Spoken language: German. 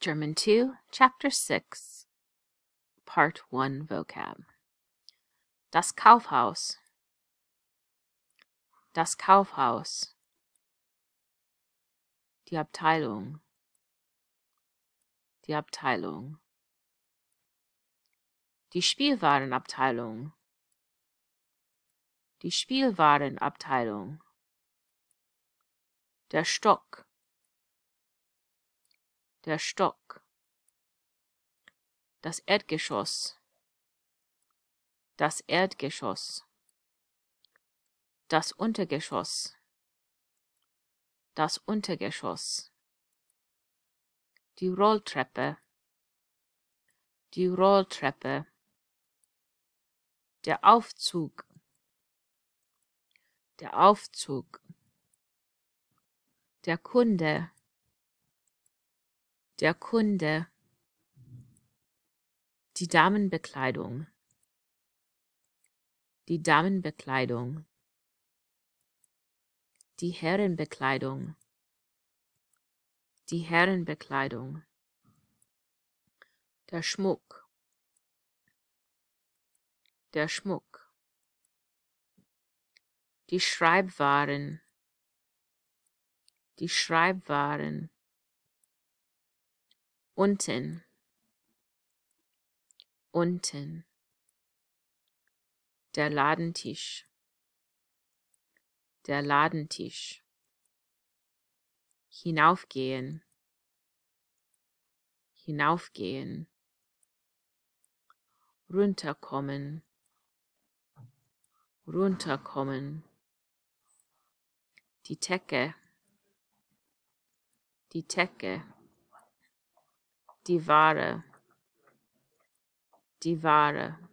German 2, Chapter 6, Part 1 Vocab. Das Kaufhaus. Das Kaufhaus. Die Abteilung. Die Abteilung. Die Spielwarenabteilung. Die Spielwarenabteilung. Der Stock. Der Stock. Das Erdgeschoss. Das Erdgeschoss. Das Untergeschoss. Das Untergeschoss. Die Rolltreppe. Die Rolltreppe. Der Aufzug. Der Aufzug. Der Kunde. Der Kunde. Die Damenbekleidung. Die Damenbekleidung. Die Herrenbekleidung. Die Herrenbekleidung. Der Schmuck. Der Schmuck. Die Schreibwaren. Die Schreibwaren. Unten. Unten. Der Ladentisch. Der Ladentisch. Hinaufgehen. Hinaufgehen. Runterkommen. Runterkommen. Die Theke. Die Theke. Die Ware. Die Ware.